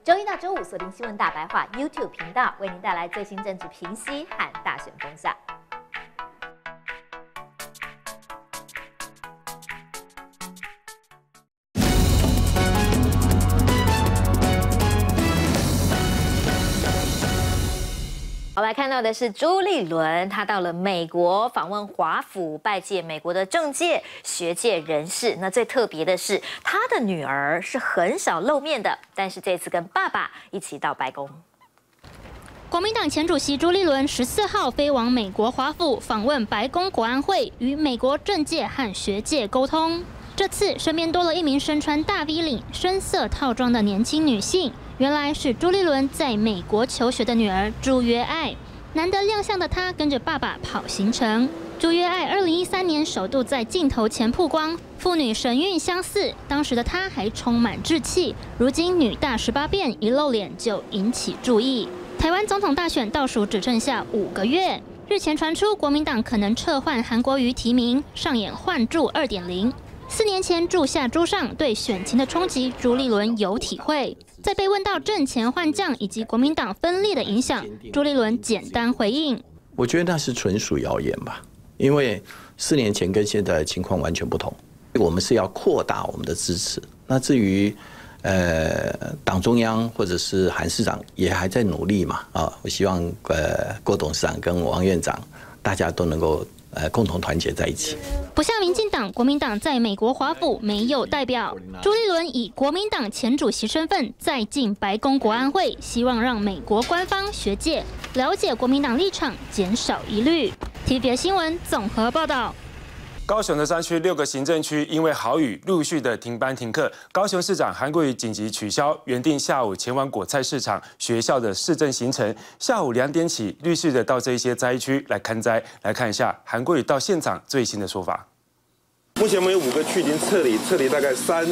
周一到周五锁定新闻大白话 YouTube 频道，为您带来最新政治评析和大选风向。我们来看到的是朱立伦，他到了美国访问华府，拜见美国的政界、学界人士。那最特别的是，他的女儿是很少露面的，但是这次跟爸爸一起到白宫。 国民党前主席朱立伦14号飞往美国华府访问白宫国安会，与美国政界和学界沟通。这次身边多了一名身穿大 V 领、深色套装的年轻女性。原来是朱立伦在美国求学的女儿朱约爱，难得亮相的她跟着爸爸跑行程。朱约爱2013年首度在镜头前曝光，父女神韵相似，当时的她还充满稚气。如今女大18变，一露脸就引起注意。台湾总统大选倒数只剩下5个月，日前传出国民党可能撤换韩国瑜提名，上演换柱2.0。4年前柱下朱上对选情的冲击，朱立伦有体会。在被问到阵前换将以及国民党分裂的影响，朱立伦简单回应： 我觉得那是纯属谣言吧，因为4年前跟现在的情况完全不同。我们是要扩大我们的支持。那至于党中央或者是韩市长也还在努力嘛我希望郭董事长跟王院长大家都能够共同团结在一起。 不像民进党、国民党在美国华府没有代表，朱立伦以国民党前主席身份再进白宫国安会，希望让美国官方、学界了解国民党立场，减少疑虑。TVBS 新闻综合报道。 高雄的山区6个行政区因为豪雨陆续的停班停课，高雄市长韩国瑜紧急取消原定下午前往果菜市场、学校的市政行程，下午2点起陆续的到这一些灾区来勘灾。来看一下韩国瑜到现场最新的说法。 目前我们有5个区已经撤离大概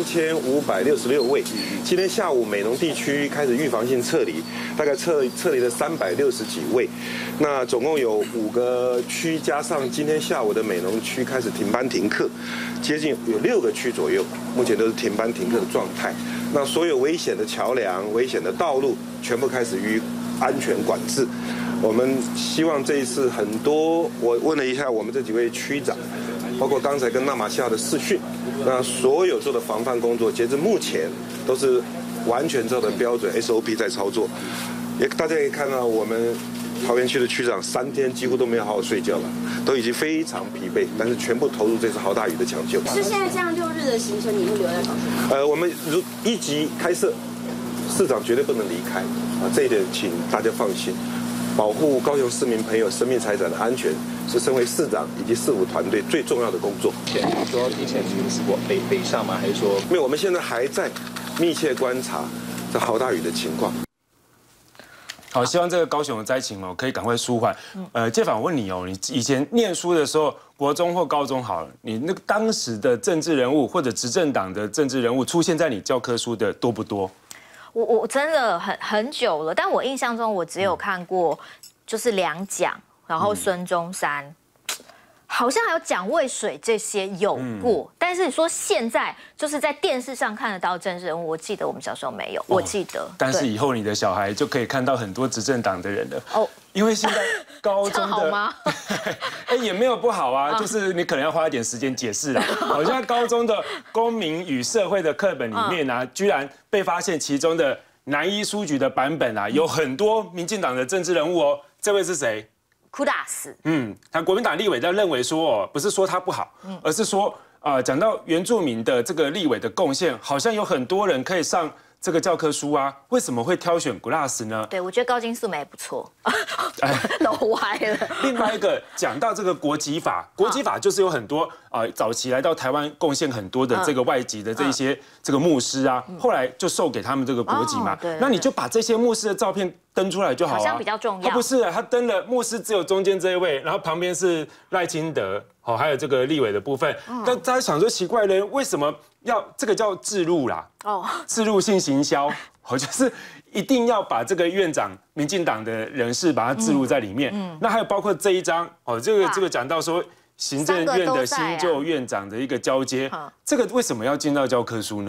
3566位。今天下午美浓地区开始预防性撤离，大概撤离了360几位。那总共有5个区加上今天下午的美浓区开始停班停课，接近有6个区左右，目前都是停班停课的状态。那所有危险的桥梁、危险的道路全部开始予以安全管制。我们希望这一次很多，我问了一下我们这几位区长。包括刚才跟纳马夏的视讯，那所有做的防范工作，截至目前都是完全照着标准 SOP 在操作。大家可以看到，我们桃园区的区长3天几乎都没有好好睡觉了，都已经非常疲惫，但是全部投入这次豪大雨的抢救。 是现在这样6日的行程，你会留在高雄？ 我们如1级开设，市长绝对不能离开这一点请大家放心。保护高雄市民朋友生命财产的安全，是身为市长以及市府团队最重要的工作。 说以前是过北上吗？还是说没有？我们现在还在密切观察这豪大雨的情况。 好，希望这个高雄的灾情可以赶快舒缓。介凡，我问你你以前念书的时候，国中或高中好了，你那个当时的政治人物或者执政党的政治人物出现在你教科书的多不多？ 我真的很久了，但我印象中我只有看过就是梁蒋，然后孙中山，好像还有蒋渭水这些有过，但是你说现在就是在电视上看得到政治人物，我记得我们小时候没有，我记得。 但是以后你的小孩就可以看到很多执政党的人了因为现在高中的好吗？ 也没有不好啊，就是你可能要花一点时间解释啦。好像高中的公民与社会的课本里面居然被发现其中的南一书局的版本有很多民进党的政治人物这位是谁？ 库达斯。 他国民党立委在认为说不是说他不好，而是说讲到原住民的这个立委的贡献，好像有很多人可以上这个教科书为什么会挑选 Glass 呢？ 对，我觉得高金素梅也不错，都歪了。 另外一个讲到这个国籍法，国籍法就是有很多早期来到台湾贡献很多的这个外籍的这些这个牧师后来就授给他们这个国籍嘛。那你就把这些牧师的照片登出来就好了。 好像比较重要。 他不是他登了牧师只有中间这一位，然后旁边是赖清德还有这个立委的部分。但大家想说奇怪了，为什么要这个叫置入啦？置入性行销，就是一定要把这个院长民进党的人士把它置入在里面。那还有包括这一章这个讲到说行政院的新旧院长的一个交接，这个为什么要进到教科书呢？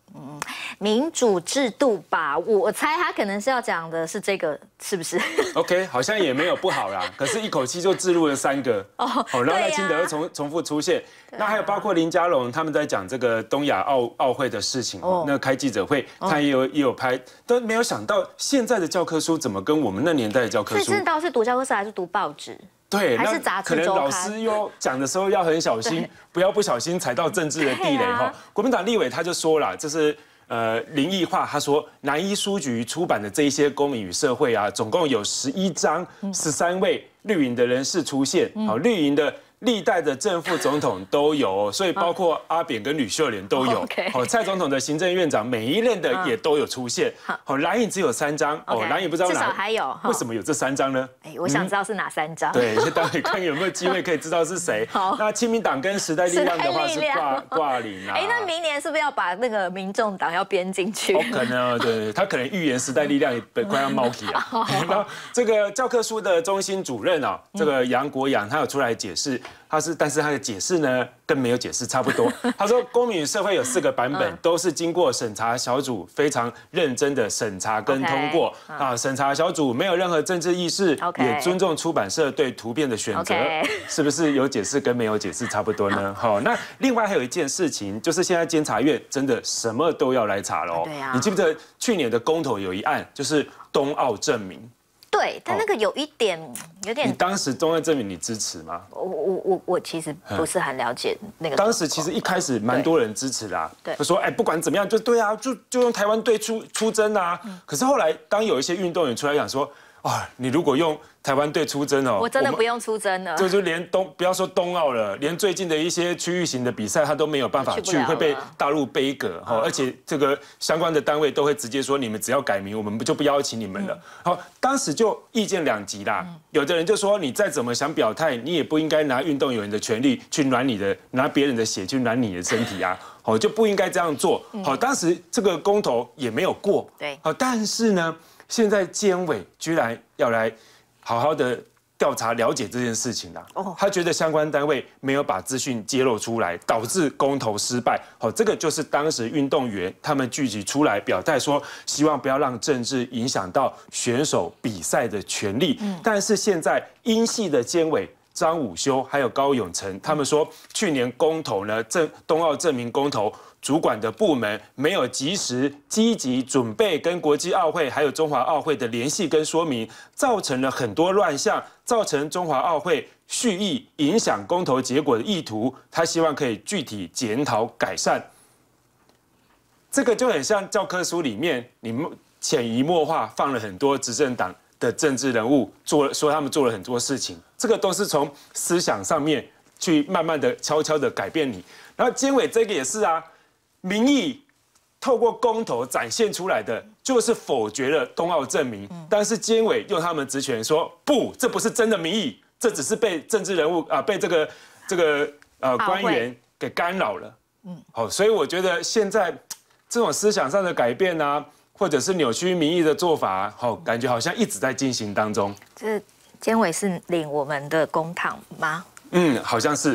民主制度吧，我猜他可能是要讲的是这个，是不是 ？OK， 好像也没有不好啦，可是一口气就置入了3个哦，然后赖清德又重复出现，那还有包括林佳龙他们在讲这个东亚奥会的事情哦，那开记者会他也有拍，都没有想到现在的教科书怎么跟我们那年代的教科书， 所以知道是读教科书还是读报纸？ 对， 还是杂志可能老师又讲的时候要很小心，不要不小心踩到政治的地雷哈。国民党立委他就说了，这是林奕化他说南一书局出版的这一些公民与社会啊，总共有11章，13位绿营的人士出现，好，绿营的。历代的正副总统都有，所以包括阿扁跟吕秀莲都有。好，蔡总统的行政院长每一任的也都有出现。好，蓝营只有3张。哦，蓝营不知道至少还有。 为什么有这3张呢？ 哎，我想知道是哪3张。 对，待会看有没有机会可以知道是谁。好，那亲民党跟时代力量的话是挂零啊。 哎，那明年是不是要把那个民众党要编进去？ 哦，可能对，他可能预言时代力量也快要冒起啊。然后这个教科书的中心主任啊，这个杨国洋他有出来解释。但是他的解释呢，跟没有解释差不多。他说，公民与社会有4个版本，都是经过审查小组非常认真的审查跟通过。啊，审查小组没有任何政治意识，也尊重出版社对图片的选择。是不是有解释跟没有解释差不多呢？好，那另外还有一件事情，就是现在监察院真的什么都要来查喽。你记不记得去年的公投有一案，就是冬奥证明？ 对，但那个有点。 你当时冬奥证明你支持吗？ 我其实不是很了解那个。 当时其实一开始蛮多人支持啦，就说不管怎么样就对啊，就用台湾队出征啊。可是后来当有一些运动员出来讲说，你如果用台湾队出征哦， 我真的不用出征了。 就连不要说冬奥了，连最近的一些区域型的比赛，他都没有办法去，会被大陆杯葛而且这个相关的单位都会直接说，你们只要改名，我们就不邀请你们了。好，当时就意见2极啦。有的人就说，你再怎么想表态，你也不应该拿运动员的权利去拿别人的血去暖你的身体啊。好，就不应该这样做。好，当时这个公投也没有过。 对。 好，但是呢，现在监委居然要来好好的调查了解这件事情啦。他觉得相关单位没有把资讯揭露出来，导致公投失败。好，这个就是当时运动员他们聚集出来表态说，希望不要让政治影响到选手比赛的权利。但是现在英系的监委张武修还有高永成，他们说去年公投呢，冬奥证明公投。主管的部门没有及时积极准备跟国际奥会还有中华奥会的联系跟说明，造成了很多乱象，造成中华奥会蓄意影响公投结果的意图。他希望可以具体检讨改善。这个就很像教科书里面你们潜移默化放了很多执政党的政治人物说他们做了很多事情，这个都是从思想上面去慢慢的悄悄的改变你。然后监委这个也是啊。民意透过公投展现出来的，就是否决了冬奥证明，但是监委用他们职权说不，这不是真的民意，这只是被政治人物被这个官员给干扰了。好，所以我觉得现在这种思想上的改变啊，或者是扭曲民意的做法，感觉好像一直在进行当中。 这监委是领我们的公帑吗？ 好像是。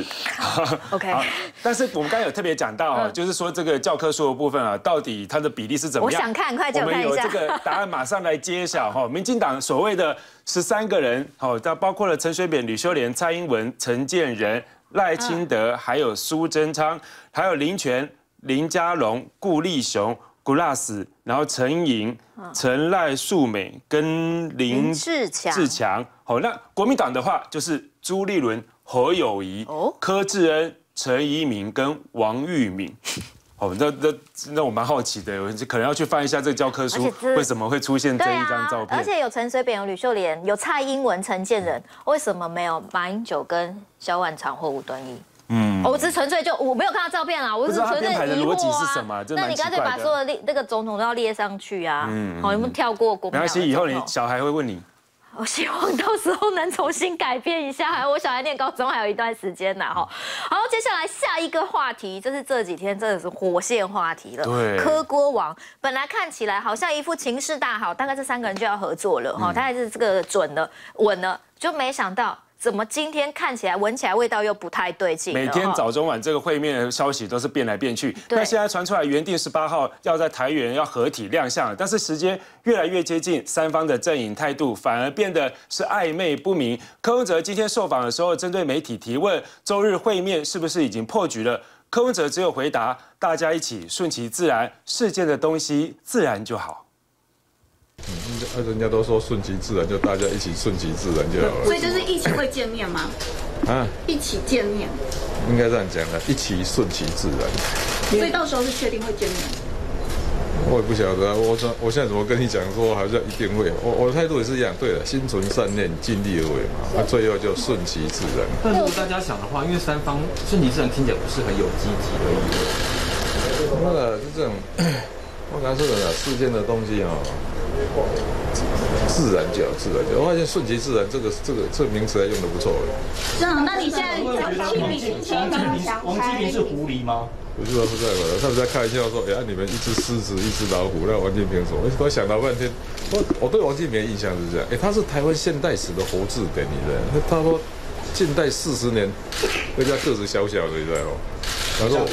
OK， 但是我们刚才有特别讲到，就是说这个教科书的部分啊，到底它的比例是怎么样？ 我想看，快给我看一下。 我们有这个答案马上来揭晓民进党所谓的13个人，包括了陈水扁、吕秀莲、蔡英文、陈建仁、赖清德，还有苏贞昌，还有林权、林佳龙、顾立雄、Glass， 然后陈莹、陈赖素美跟林志强。好，那国民党的话就是朱立伦、侯友宜、柯志恩、陈怡民跟王玉敏。那我蛮好奇的，我可能要去翻一下这个教科书，为什么会出现这一张照片？ 而且有陈水扁、有吕秀莲、有蔡英文、陈建仁，为什么没有马英九跟萧万长或吴敦义？我只是纯粹我没有看到照片啊，我是纯粹疑惑啊。那你干脆把所有的那个总统都要列上去啊？好，有没有跳过国民党？ 没关系，以后你小孩会问你。 我希望到时候能重新改变一下，我小孩念高中还有一段时间呢哈。好，接下来下一个话题，这是这几天真的是火线话题了。 对， 柯郭王本来看起来好像一副情势大好，大概这3个人就要合作了哈，大概是这个准了稳了，就没想到怎么今天看起来、闻起来味道又不太对劲？ 每天早中晚这个会面的消息都是变来变去。那现在传出来原定18号要在台园要合体亮相，但是时间越来越接近，三方的阵营态度反而变得是暧昧不明。柯文哲今天受访的时候，针对媒体提问，周日会面是不是已经破局了？柯文哲只有回答：大家一起顺其自然，世间的东西自然就好。 人家都说顺其自然，就大家一起顺其自然就好了。 所以就是一起会见面吗？ 啊， 一起见面， 应该这样讲的，一起顺其自然。 所以到时候是确定会见面。 我也不晓得啊，我现在怎么跟你讲说好像一定会？我的态度也是一样，对了，心存善念，尽力而为嘛，最后就顺其自然。 但如果大家想的话，因为三方顺其自然听起来不是很有积极的意味。 那个是这种，我刚才说的啦，世间的东西啊。自然就好，自然就好。我发现顺其自然这个名词还用得不错了。 这样，那你现在王基平是狐狸吗？ 不是不在吧？他们在开玩笑说，哎，你们一只狮子，一只老虎，那王金平说，我想了半天，我对王金平的印象是这样，他是台湾现代史的活字典，你知道？他说近代40年，人家个子小小的，你知道吗？他说，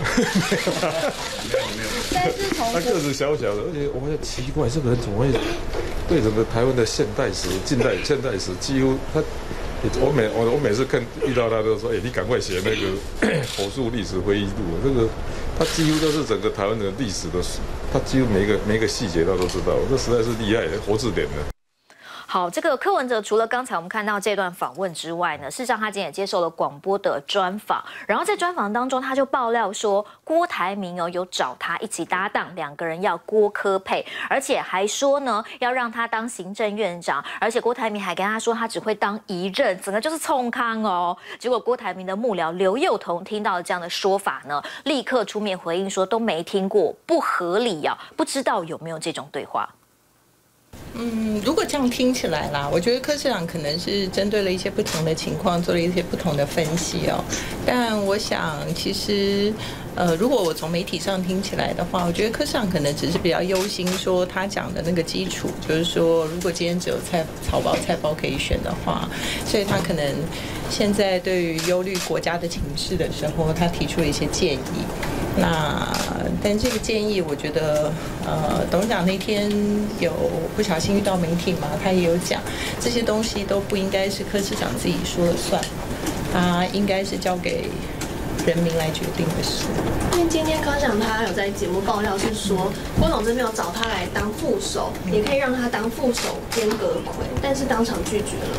他个子小小的，而且我发现奇怪，这个人怎么会对整个台湾的现代史、现代史几乎他，我每次遇到他都说，你赶快写那个口述历史回忆录，这个他几乎都是整个台湾的历史的，他几乎每一个细节他都知道，这实在是厉害，活字典的。 好，这个柯文哲除了刚才我们看到这段访问之外呢，事实上他今天也接受了广播的专访，然后在专访当中他就爆料说，郭台铭有找他一起搭档，两个人要郭柯配，而且还说呢要让他当行政院长，而且郭台铭还跟他说他只会当一任，整个就是冲康哦。结果郭台铭的幕僚刘宥彤听到了这样的说法呢，立刻出面回应说都没听过，不合理啊，不知道有没有这种对话。 如果这样听起来啦，我觉得柯市长可能是针对了一些不同的情况做了一些不同的分析哦。但我想，其实，如果我从媒体上听起来的话，我觉得柯市长可能只是比较忧心，说他讲的那个基础，就是说，如果今天只有菜包可以选的话，所以他可能现在对于忧虑国家的情势的时候，他提出了一些建议。但这个建议，我觉得，董事长那天有不小心遇到媒体嘛，他也有讲，这些东西都不应该是柯市长自己说了算，他应该是交给人民来决定的事。 因为今天柯市长他有在节目爆料是说，郭董这边有找他来当副手，也可以让他当副手兼阁揆，但是当场拒绝了。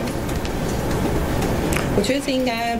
我觉得这应该，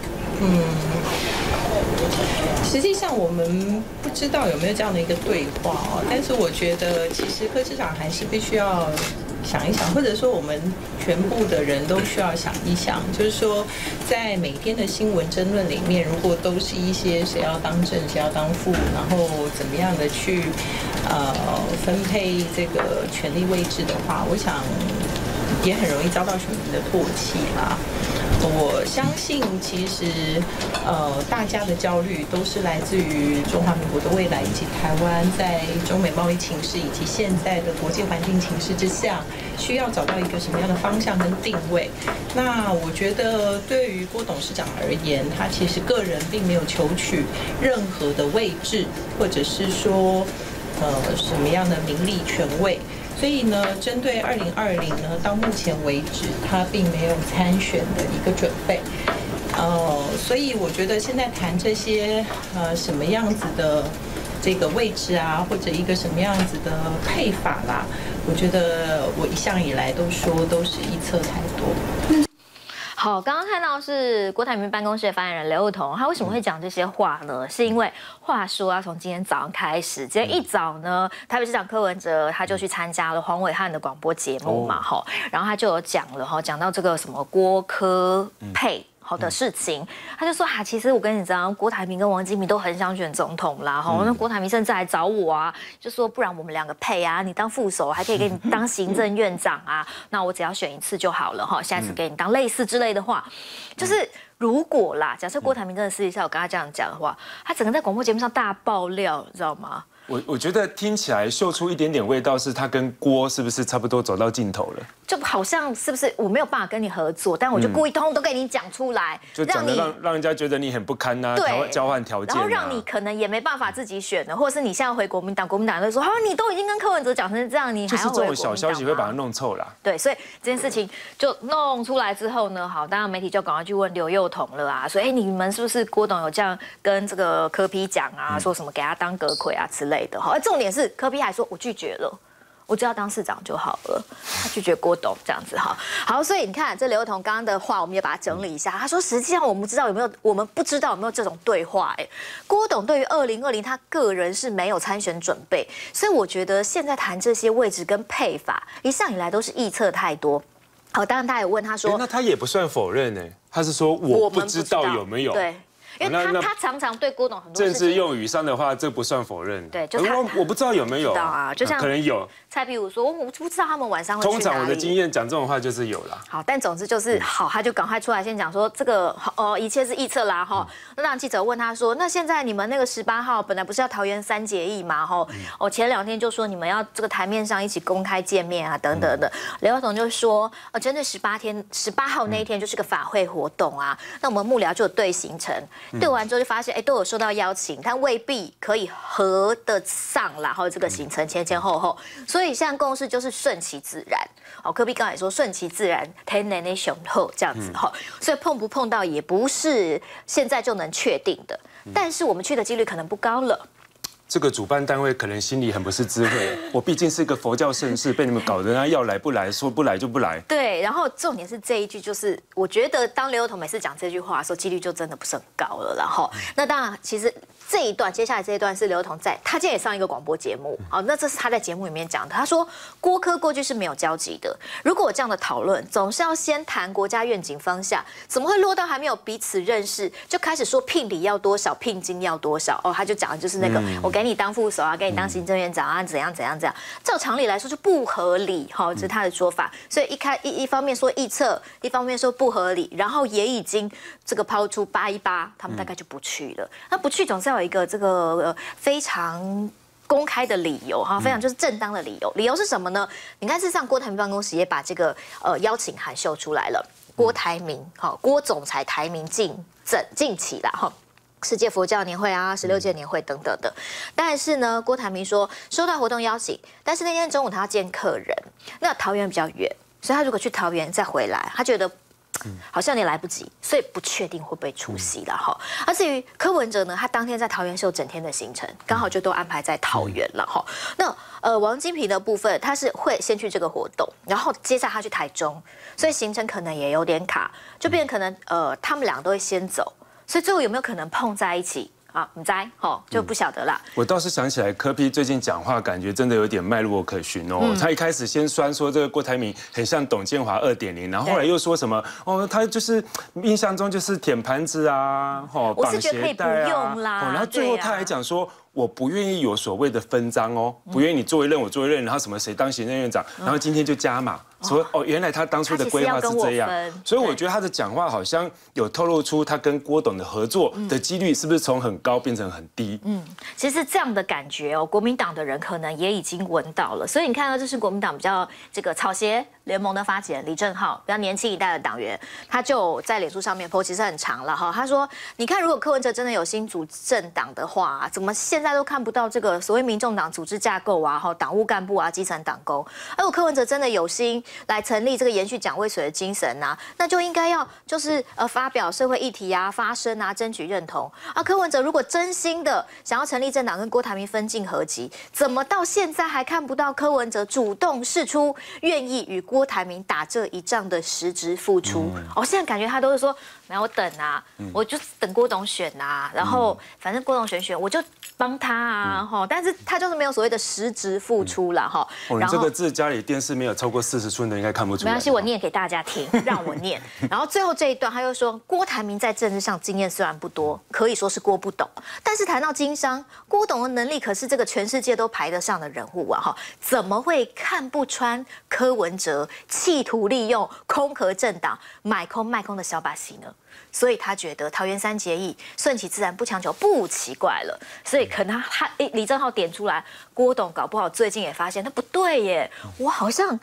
实际上我们不知道有没有这样的一个对话哦，但是我觉得其实柯市长还是必须要想一想，或者说我们全部的人都需要想一想，就是说在每天的新闻争论里面，如果都是一些谁要当正谁要当副，然后怎么样的去分配这个权力位置的话，我想也很容易遭到选民的唾弃啦。我相信，其实，大家的焦虑都是来自于中华民国的未来，以及台湾在中美贸易情势以及现在的国际环境情势之下，需要找到一个什么样的方向跟定位。那我觉得，对于郭董事长而言，他其实个人并没有求取任何的位置，或者是说，什么样的名利权位。所以呢，针对2020呢，到目前为止，他并没有参选的一个准备。所以我觉得现在谈这些什么样子的这个位置啊，或者一个什么样子的配法啦，我觉得我一向以来都说都是一侧太多。 好，刚刚看到是郭台铭办公室的发言人刘宥彤，他为什么会讲这些话呢？是因为话说从今天早上开始，今天一早呢，台北市长柯文哲他就去参加了黄伟汉的广播节目嘛，然后他就有讲了讲到这个什么郭柯配。好的事情，他就说其实我跟你讲，郭台铭跟王金平都很想选总统啦，那郭台铭甚至还找我啊，就说不然我们两个配啊，你当副手，还可以给你当行政院长啊，那我只要选一次就好了下次给你当类似之类的话，就是如果啦，假设郭台铭真的私底下有跟他这样讲的话，他整个在广播节目上大爆料，你知道吗？ 我觉得听起来嗅出一点点味道，是他跟郭是不是差不多走到尽头了？ 就好像是不是我没有办法跟你合作，但我就故意通通都跟你讲出来， 就讲的让人家觉得你很不堪呐，交换条件， 然后让你可能也没办法自己选的，或者是你现在回国民党，国民党就说，你都已经跟柯文哲讲成这样，你还要回国民党吗？ 就是这种小消息会把它弄臭啦。 对，所以这件事情就弄出来之后呢，好，当然媒体就赶快去问刘宥彤了啊，说，你们是不是郭董有这样跟这个柯 P 讲啊，说什么给他当阁揆啊之类的？好，重点是柯 P 还说我拒绝了。我只要当市长就好了，他拒绝郭董这样子哈。好，所以你看这刘宥彤刚刚的话，我们也把它整理一下。他说，实际上我们不知道有没有这种对话。郭董对于2020他个人是没有参选准备，所以我觉得现在谈这些位置跟配法，一向以来都是臆测太多。好，当然他也问他说， 那他也不算否认他是说我不知道有没有。 对。因为他常常对郭董很多政治用语上的话，这不算否认。 对，就我不知道有没有。 知道啊，就像可能有。 蔡壁如说，我不知道他们晚上会去哪里。 通常我的经验讲这种话就是有啦。 好，但总之就是好，他就赶快出来先讲说这个一切是臆测啦哈。那让记者问他说，那现在你们那个18号本来不是要桃园3结义吗？前2天就说你们要这个台面上一起公开见面啊等等的。刘宥彤就说，针对18号那一天就是个法会活动啊，那我们幕僚就有对行程，对完之后就发现都有收到邀请，但未必可以合得上啦，然后这个行程前后，所以现在共识就是顺其自然。柯 P 刚才说顺其自然，天然的雄厚这样子所以碰不碰到也不是现在就能确定的，但是我们去的几率可能不高了。 这个主办单位可能心里很不是滋味，我毕竟是一个佛教盛事，被你们搞得要来不来，说不来就不来。 对，然后重点是这一句，就是我觉得当刘宥彤每次讲这句话的时候，几率就真的不是很高了。然后，那当然，其实这一段接下来这一段是刘宥彤他今天也上一个广播节目，那这是他在节目里面讲的。他说郭柯过去是没有交集的，如果有这样的讨论，总是要先谈国家愿景方向，怎么会落到还没有彼此认识就开始说聘礼要多少，聘金要多少？他就讲的就是那个我给你当副手啊，给你当行政院长啊，怎样。照常理来说就不合理，这是他的说法。所以一方面说臆测，一方面说不合理，然后也已经这个抛出818，他们大概就不去了。那不去总是要有一个这个非常公开的理由非常就是正当的理由。理由是什么呢？你看，事实上郭台铭办公室也把这个邀请函秀出来了。郭台铭郭总裁台铭近期啦世界佛教年会啊，16届年会等等的。但是呢，郭台铭说收到活动邀请，但是那天中午他要见客人，那桃园比较远，所以他如果去桃园再回来，他觉得好像有点来不及，所以不确定会不会出席了而至于柯文哲呢，他当天在桃园是有整天的行程，刚好就都安排在桃园了那王金平的部分，他是会先去这个活动，然后接下来他去台中，所以行程可能也有点卡，就变成可能他们俩都会先走。所以最后有没有可能碰在一起啊？不知就不晓得啦。 我倒是想起来，柯 P 最近讲话感觉真的有点脉络可循他一开始先酸说这个郭台铭很像董建华2.0，然后后来又说什么他就是印象中就是舔盘子啊， 我是觉得可以不用啦。 然后最后他还讲说，我不愿意有所谓的分赃不愿意你做一任我做一任，然后什么谁当行政院长，然后今天就加码。说原来他当初的规划是这样，所以我觉得他的讲话好像有透露出他跟郭董的合作的几率是不是从很高变成很低？ 其实这样的感觉国民党的人可能也已经闻到了，所以你看到这是国民党比较这个草鞋联盟的发起人李正皓，比较年轻一代的党员，他就在脸书上面 po， 其实很长了他说，你看如果柯文哲真的有心组政党的话，怎么现在都看不到这个所谓民众党组织架构啊，党务干部啊，基层党工，如果柯文哲真的有心来成立这个延续蒋渭水的精神那就应该要就是发表社会议题啊，发声啊，争取认同柯文哲如果真心的想要成立政党跟郭台铭分进合击，怎么到现在还看不到柯文哲主动释出愿意与郭台铭打这一仗的实质付出？现在感觉他都是说，没有我等啊，我就等郭董选啊，然后反正郭董选我就帮他啊但是他就是没有所谓的实质付出啦你这个字家里电视没有超过40寸的应该看不出来。 没关系，我念给大家听，让我念。然后最后这一段他又说，郭台铭在政治上经验虽然不多，可以说是郭不懂，但是谈到经商，郭董的能力可是这个全世界都排得上的人物啊怎么会看不穿柯文哲企图利用空壳政党买空卖空的小把戏呢？所以他觉得桃园3结义，顺其自然不强求不奇怪了。所以可能李正皓点出来，郭董搞不好最近也发现他不对耶，我好像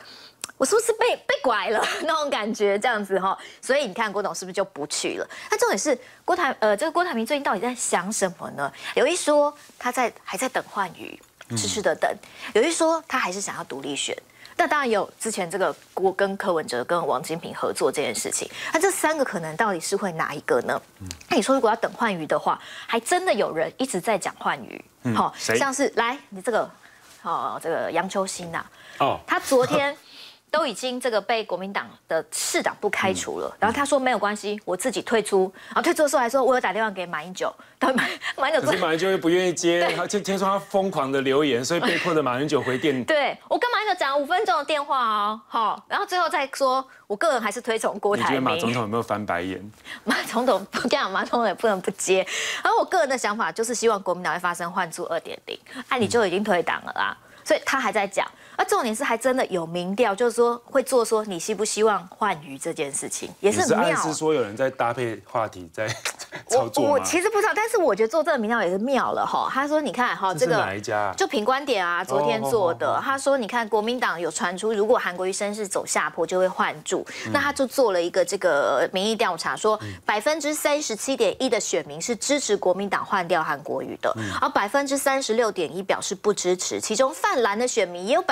我是不是被拐了那种感觉这样子哈？所以你看郭董是不是就不去了？那重点是这个郭台铭最近到底在想什么呢？有一说他还在等换瑜，痴痴的等；有一说他还是想要独立选。那当然有之前这个跟柯文哲跟王金平合作这件事情，那这3个可能到底是会哪一个呢？那你说如果要等换瑜的话，还真的有人一直在讲换瑜，好，像是来你这个这个杨秋兴呐，他昨天。都已经这个被国民党的市党部开除了，然后他说没有关系，我自己退出。然后退出的时候还说，我有打电话给马英九，但马英九可是马英九又不愿意接，他听说他疯狂的留言，所以被迫的马英九回电。 对我跟马英九讲5分钟的电话哦，好，然后最后再说，我个人还是推崇郭台铭。 你觉得马总统有没有翻白眼？ 马总统不这样，马总统也不能不接。然后我个人的想法就是希望国民党会发生换柱2.0，你就已经退党了啦，所以他还在讲。那重点是还真的有民调，就是说会做说你希不希望换瑜这件事情，也是很妙。 你是暗示说有人在搭配话题在操作吗？ 我其实不知道，但是我觉得做这个民调也是妙了哈。他说你看哈，这个哪一家？ 就品观点啊，昨天做的。他说你看国民党有传出，如果韩国瑜声势走下坡，就会换柱。那他就做了一个这个民意调查，说37.1%的选民是支持国民党换掉韩国瑜的，而36.1%表示不支持，其中泛蓝的选民也有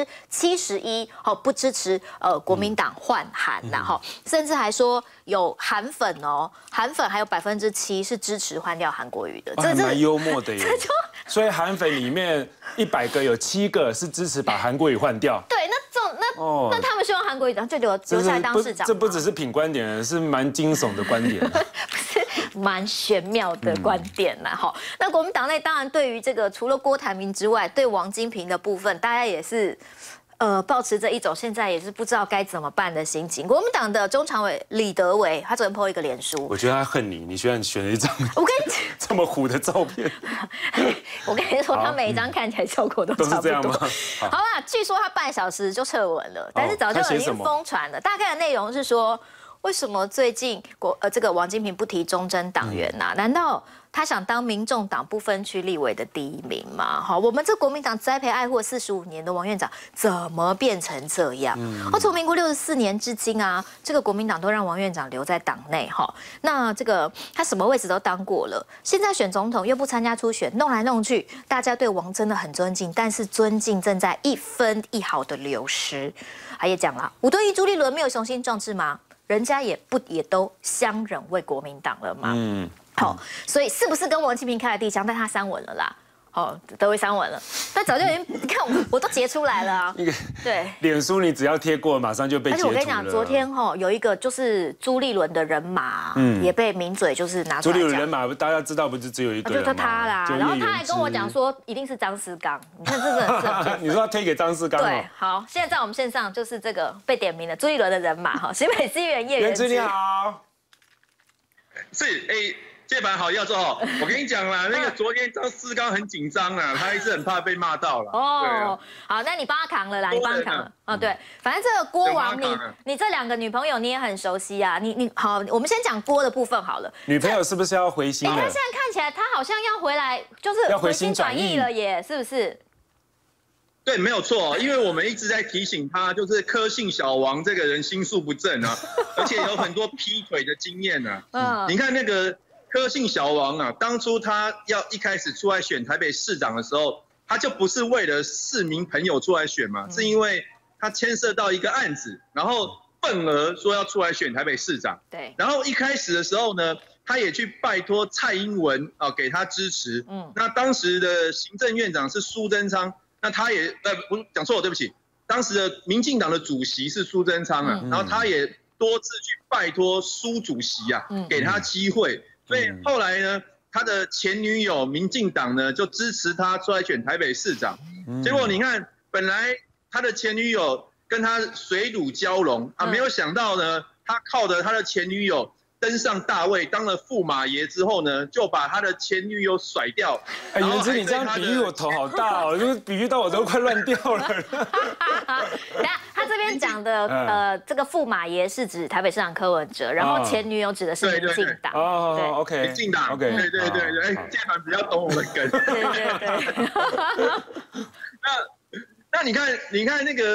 71%不支持国民党换韩呐哈，甚至还说有韩粉哦，韩粉还有7%是支持换掉韩国瑜的， 这蛮幽默的耶。所以韩粉里面100个有7个是支持把韩国瑜换掉。 对，那他们希望韩国瑜就留下来当市长。 这不只是品观点，是蛮惊悚的观点。 蛮玄妙的观点啦，哈。那国民党内当然对于这个除了郭台铭之外，对王金平的部分，大家也是抱持着一种现在也是不知道该怎么办的心情。国民党的中常委李德维，他昨天 po 一个脸书， 我觉得他恨你，你居然选了一张我跟你这么虎的照片。 我跟你说，他每一张看起来效果都差不多。 都是这样吗？ 好啦，据说他半小时就撤文了，但是早就已经疯传了。大概的内容是说，为什么最近这个王金平不提忠贞党员呐？难道他想当民众党不分区立委的第1名吗？好，我们这国民党栽培爱护45年的王院长，怎么变成这样？从民国64年至今啊，这个国民党都让王院长留在党内哈。那这个他什么位置都当过了，现在选总统又不参加初选，弄来弄去，大家对王真的很尊敬，但是尊敬正在1分1毫的流失。他也讲了，5对1朱立伦没有雄心壮志吗？人家也都相忍为国民党了嘛。好，所以是不是跟王金平开了第一枪？但他删文了啦。好，德威删文了。他早就已经，你看我都截出来了啊。对， 脸书你只要贴过，马上就被截图了。 而且我跟你讲，昨天有一个就是朱立伦的人马，也被名嘴就是拿出来讲。 朱立伦人马大家知道不是只有一个人吗？ 就他啦。然后他还跟我讲说，一定是张思刚。你看这个， 你说他推给张思刚？ 对，好，现在在我们线上就是这个被点名的朱立伦的人马哈，新北市议员叶元之， 你好。 是键盘好，耀州哦，我跟你讲啦，那个昨天张思刚很紧张啦，他一直很怕被骂到了。 哦，好，那你帮他扛了啦，你帮他扛了。哦，对，反正这个郭王，你这2个女朋友你也很熟悉啊，你好，我们先讲郭的部分好了。 女朋友是不是要回心了？ 他现在看起来他好像要回来，就是要回心转意了耶，是不是？ 对，没有错，因为我们一直在提醒他，就是柯姓小王这个人心术不正啊，而且有很多劈腿的经验啊。你看那个柯姓小王啊，当初他要一开始出来选台北市长的时候，他就不是为了市民朋友出来选嘛，是因为他牵涉到一个案子，然后份额说要出来选台北市长。对。然后一开始的时候呢，他也去拜托蔡英文啊给他支持。那当时的行政院长是苏贞昌。那他也不讲错了，对不起，当时的民进党的主席是苏贞昌啊，然后他也多次去拜托苏主席啊，给他机会，所以后来呢，他的前女友民进党呢就支持他出来选台北市长，结果你看，本来他的前女友跟他水乳交融啊，没有想到呢，他靠着他的前女友登上大位，当了驸马爷之后呢，就把他的前女友甩掉。 元之，你这样比喻我头好大哦，就是比喻到我都快乱掉了。 等下，他这边讲的这个驸马爷是指台北市长柯文哲，然后前女友指的是民进党。 哦 ，OK， 民进党 ，OK， 对，键盘比较懂我的梗。对。那你看那个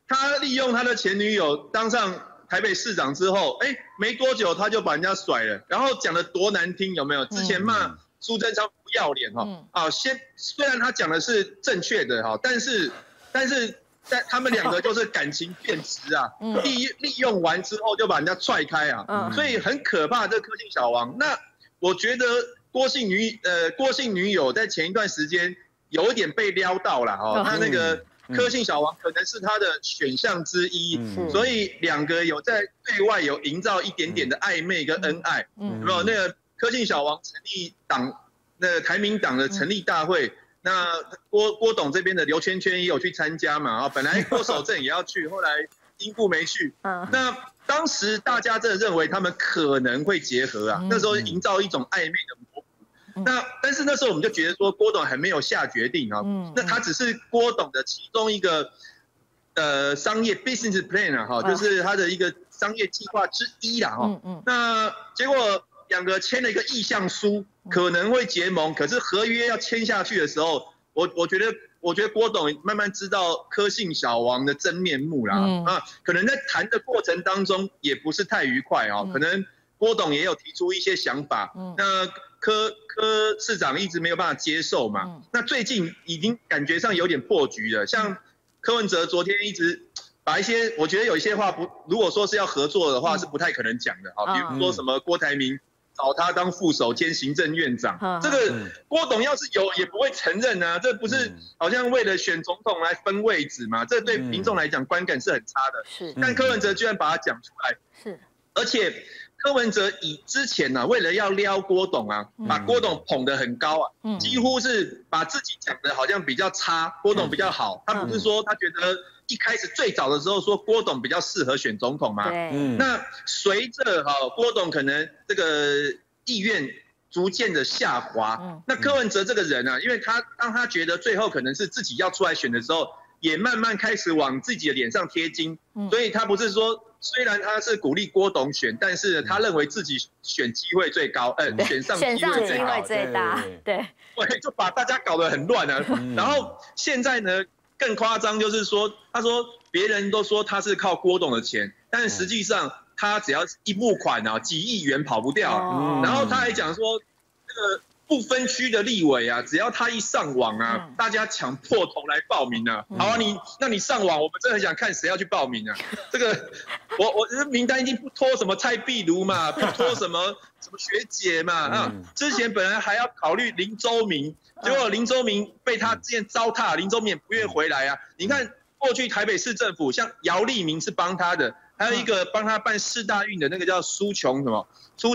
他利用他的前女友当上台北市长之后，没多久他就把人家甩了，然后讲的多难听，有没有？之前骂苏贞昌不要脸虽然他讲的是正确的但是在他们两个就是感情变质啊，利用完之后就把人家踹开啊，所以很可怕这个柯姓小王。那我觉得郭姓女友在前一段时间有一点被撩到了他那个柯姓小王可能是他的选项之一，所以两个有在对外有营造一点点的暧昧跟恩爱，有没有？那个柯姓小王成立党，那个台民党的成立大会，那郭董这边的刘圈圈也有去参加嘛本来郭守正也要去，后来因故没去。那当时大家真的认为他们可能会结合啊，那时候营造一种暧昧的模糊。但是那时候我们就觉得说郭董还没有下决定那他只是郭董的其中一个商业 business plan 就是他的一个商业计划之一啦那结果两个签了一个意向书，可能会结盟，可是合约要签下去的时候，我觉得郭董慢慢知道柯姓小王的真面目啦可能在谈的过程当中也不是太愉快可能郭董也有提出一些想法，那柯市长一直没有办法接受嘛那最近已经感觉上有点破局了，像柯文哲昨天一直把一些我觉得有一些话如果说是要合作的话是不太可能讲的比如说什么郭台铭找他当副手兼行政院长，这个郭董要是有也不会承认啊，这不是好像为了选总统来分位置嘛？这对民众来讲观感是很差的。但柯文哲居然把它讲出来，而且柯文哲以之前为了要撩郭董把郭董捧得很高几乎是把自己讲的好像比较差，郭董比较好。他不是说他觉得一开始最早的时候说郭董比较适合选总统嘛？那随着郭董可能这个意愿逐渐的下滑，那柯文哲这个人因为当他觉得最后可能是自己要出来选的时候，也慢慢开始往自己的脸上贴金，所以他不是说。虽然他是鼓励郭董选，但是他认为自己选机会最高，选上机会最大， 对， 就把大家搞得很乱啊。然后现在呢，更夸张就是说，他说别人都说他是靠郭董的钱，但实际上他只要一募款几亿元跑不掉。然后他还讲说，这个不分区的立委只要他一上网大家抢破头来报名好啊，那你上网，我们真的很想看谁要去报名这个我这名单已经不拖什么蔡壁如嘛，不拖什么学姐嘛之前本来还要考虑林周明，结果林周明被他之前糟蹋，林周明也不愿意回来你看过去台北市政府像姚立明是帮他的，还有一个帮他办世大运的那个叫苏琼丽，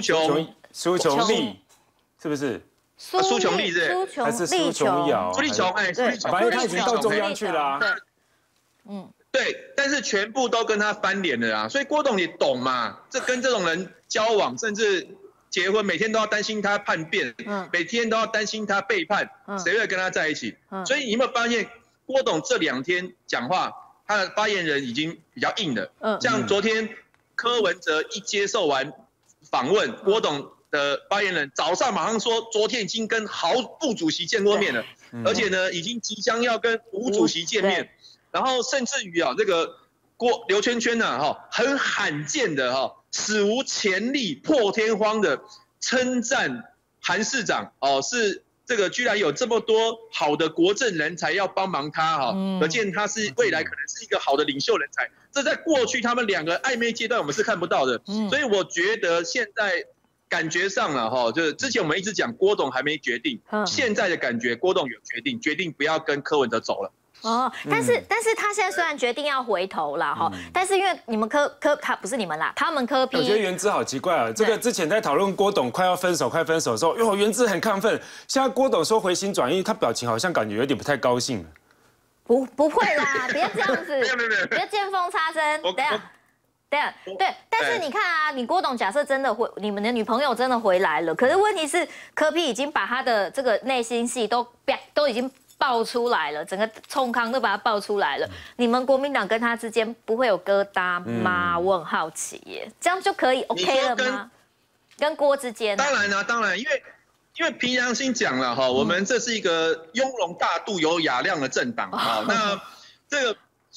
是不是？苏琼丽还是苏琼瑶？ 苏丽琼， 反正他已经到中央去了对，但是全部都跟他翻脸了所以郭董也懂嘛，这跟这种人交往，甚至结婚，每天都要担心他叛变，每天都要担心他背叛，谁会跟他在一起？所以你有没有发现，郭董这2天讲话，他的发言人已经比较硬了。像昨天柯文哲一接受完访问，郭董的发言人早上马上说，昨天已经跟副主席见过面了，而且呢，已经即将要跟吴主席见面，然后甚至于这个刘圈圈很罕见的史无前例、破天荒的称赞韩市长是这个居然有这么多好的国政人才要帮忙他可见他是未来可能是一个好的领袖人才。这在过去他们2个暧昧阶段我们是看不到的，所以我觉得现在。感觉上了就是之前我们一直讲郭董还没决定，现在的感觉郭董有决定不要跟柯文哲走了。 但是他现在虽然决定要回头了但是因为你们他不是你们啦，他们柯 P。 我觉得元之好奇怪这个之前在讨论郭董快分手的时候，元之很亢奋，现在郭董说回心转意，他表情好像感觉有点不太高兴了。 不会啦，不要这样子，不要见缝插针，等一下。对，但是你看你郭董假设真的你们的女朋友真的回来了，可是问题是柯 P 已经把他的这个内心戏都已经爆出来了，整个冲康都把他爆出来了。你们国民党跟他之间不会有疙瘩吗？我很好奇耶，这样就可以 OK 了吗？跟郭之间？ 当然，因为凭良心讲了我们这是一个雍容大度、有雅量的政党那这个。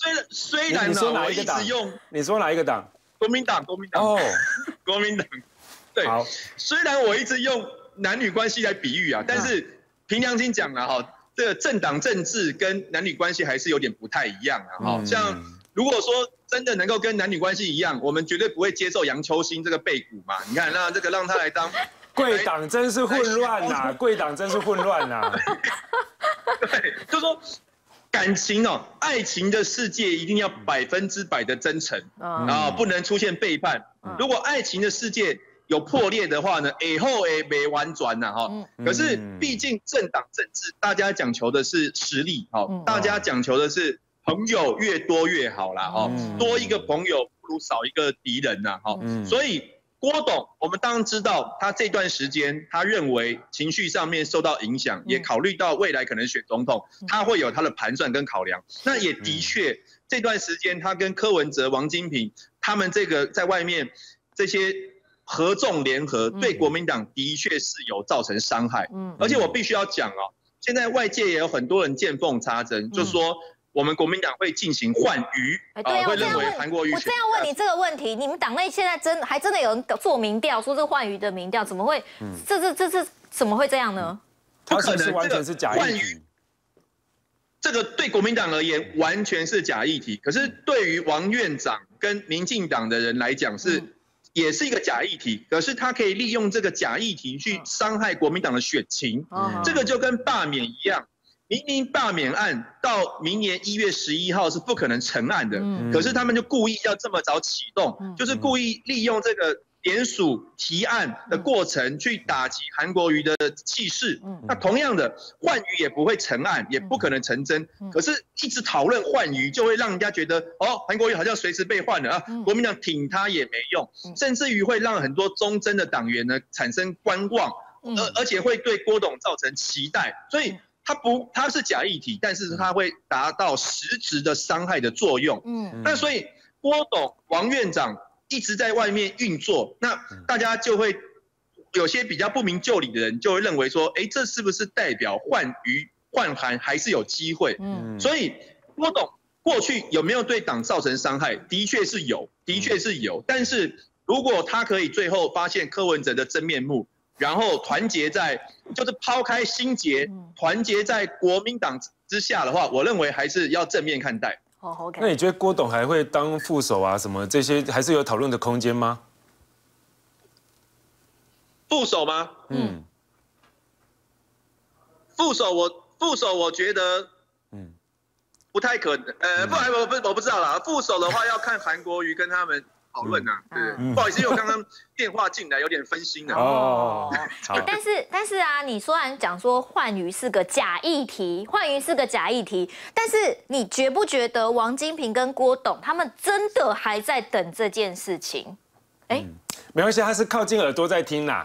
虽然你说哪一个党？你说哪一个党？ 国民党。哦，国民党。对，虽然我一直用男女关系来比喻啊，但是凭良心讲了哈，这个政党政治跟男女关系还是有点不太一样啊。哈，像如果说真的能够跟男女关系一样，我们绝对不会接受杨秋兴这个背骨嘛。你看，那这个让他来当。 贵党真是混乱呐！贵党真是混乱呐！ 对，就说感情哦，爱情的世界一定要100%的真诚啊，不能出现背叛。如果爱情的世界有破裂的话呢，以后也没完转呐哈。可是毕竟政党政治，大家讲求的是实力，好，大家讲求的是朋友越多越好啦，哈，多一个朋友不如少一个敌人呐，哈，所以。郭董，我们当然知道，他这段时间，他认为情绪上面受到影响，也考虑到未来可能选总统，他会有他的盘算跟考量。那也的确，这段时间他跟柯文哲、王金平他们这个在外面这些合纵联合，对国民党的确是有造成伤害。而且我必须要讲哦，现在外界也有很多人见缝插针，就说。我们国民党会进行换瑜，会认为韩国瑜。 我这样问你这个问题，你们党内现在还真的有人做民调，说这换瑜的民调怎么会？这怎么会这样呢？ 不可能，完全是假议题。这个对国民党而言完全是假议题，可是对于王院长跟民进党的人来讲也是一个假议题，可是他可以利用这个假议题去伤害国民党的选情，这个就跟罢免一样。明明罢免案到明年1月11号是不可能成案的，可是他们就故意要这么早启动，就是故意利用这个联署提案的过程去打击韩国瑜的气势。那同样的，换瑜也不会成案，也不可能成真。可是一直讨论换瑜，就会让人家觉得哦，韩国瑜好像随时被换了啊，国民党挺他也没用，甚至于会让很多忠贞的党员呢产生观望，而且会对郭董造成期待，所以。它是假议题，但是它会达到实质的伤害的作用。那所以郭董、王院长一直在外面运作，那大家就会有些比较不明就里的人就会认为说，这是不是代表换瑜换韩还是有机会？所以郭董过去有没有对党造成伤害？的确是有，但是如果他可以最后发现柯文哲的真面目。然后团结就是抛开心结，团结在国民党之下的话，我认为还是要正面看待。 OK。 那你觉得郭董还会当副手啊？什么这些还是有讨论的空间吗？ 副手吗？副手我觉得，不太可能。我不知道啦。副手的话要看韩国瑜跟他们。讨论呐，对，不好意思，因为我刚刚电话进来有点分心了。 但是啊，你虽然讲说换瑜是个假议题，但是你觉不觉得王金平跟郭董他们真的还在等这件事情？ 没关系，他是靠近耳朵在听啦，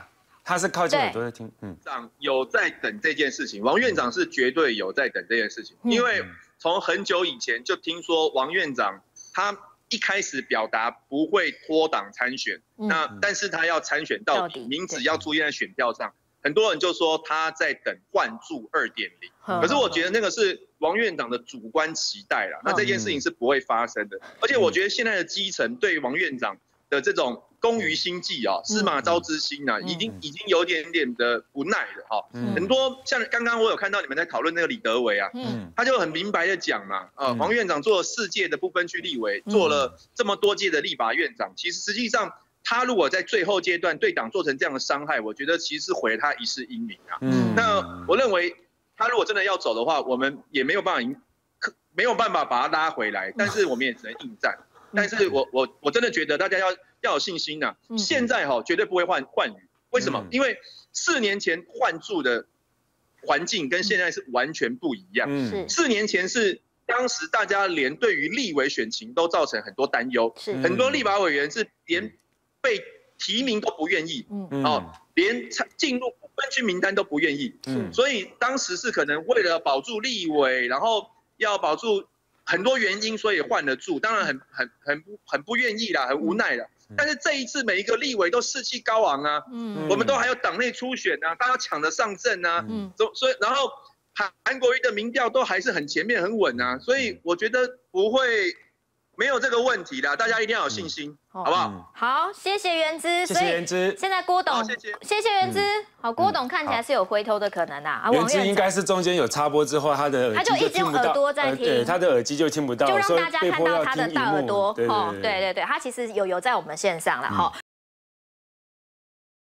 有在等这件事情，王院长是绝对有在等这件事情，因为从很久以前就听说王院长他。一开始表达不会脱党参选，但是他要参选到底，名字要出现在选票上，很多人就说他在等换柱2.0，可是我觉得那个是王院长的主观期待啦，那这件事情是不会发生的，而且我觉得现在的基层对王院长的这种工于心计啊，司马昭之心啊，已经有点点的不耐了哈。很多像刚刚我有看到你们在讨论那个李德维啊，他就很明白的讲嘛，王院长做了4届的不分区立委，做了这么多届的立法院长，其实实际上他如果在最后阶段对党做成这样的伤害，我觉得其实是毁了他一世英名啊。那我认为他如果真的要走的话，我们也没有办法把他拉回来，但是我们也只能应战。但是我真的觉得大家要有信心呐，现在绝对不会换瑜，为什么？因为4年前换柱的环境跟现在是完全不一样。4年前是当时大家连对于立委选情都造成很多担忧，很多立法委员是连被提名都不愿意，连进入分区名单都不愿意，所以当时是可能为了保住立委，然后要保住。很多原因，所以换了柱，当然很不愿意啦，很无奈啦。但是这一次每一个立委都士气高昂啊，我们都还有党内初选啊，大家抢着上阵啊，所以然后韩国瑜的民调都还是很前面很稳啊，所以我觉得不会没有这个问题的，大家一定要有信心，好不好？ 好，谢谢元之， 谢谢元之。 现在郭董，谢谢元之。好，郭董看起来是有回头的可能啊。 元之应该是中间有插播之后，他的耳机就一直用耳朵在听， 对，他的耳机就听不到， 就让大家看到他的大耳朵。 对， 对，他其实有在我们线上了哈。